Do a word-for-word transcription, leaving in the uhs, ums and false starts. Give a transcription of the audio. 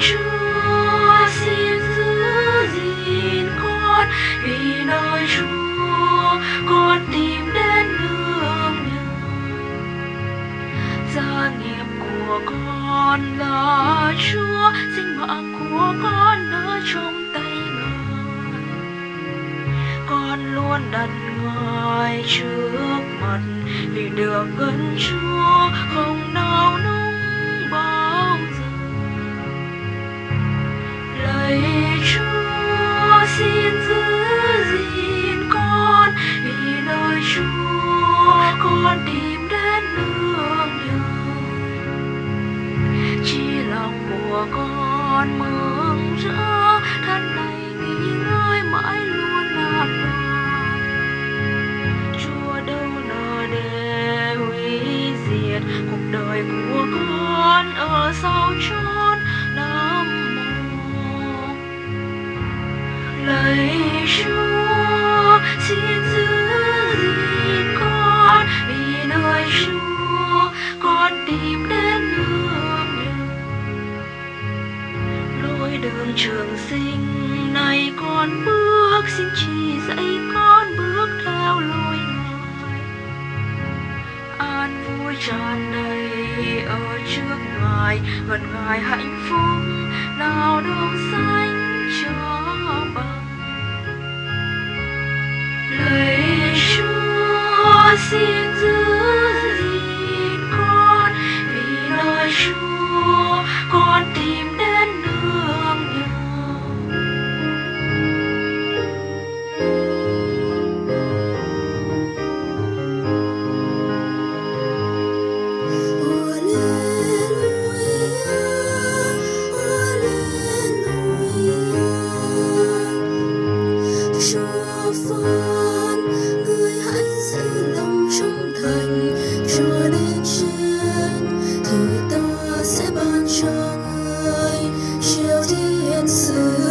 Chúa xin giữ gìn con, vì nơi Chúa con tìm đến nương nhờ. Gia nghiệp của con là Chúa, sinh mạng của con ở trong tay Ngài. Con luôn đặt Ngài trước mặt, vì được gần Chúa không nào nung bao giờ. Lạy Chúa xin giữ gìn con, vì nơi Chúa con tìm đến nương nhờ. Chỉ lòng của con mừng rỡ, thân này nghỉ ngơi mãi luôn an toàn. Chúa đâu nỡ để hủy diệt cuộc đời của con ở sau chốn nằm mồ. Lạy Chúa xin giữ gìn con, vì nơi Chúa con tìm đến nương nhờ. Lối đường trường sinh này con bước, xin chỉ dạy con bước theo lối Ngài. An vui tràn đầy ở trước Ngài, gần Ngài hạnh phúc nào đâu sánh cho bằng. Lạy Chúa xin giữ gìn con, vì nơi Chúa con tìm đến nương nhờ. Chúa phán người hãy giữ lòng trung thành, Chúa đến chết thì ta sẽ ban cho người chiều thiên sự.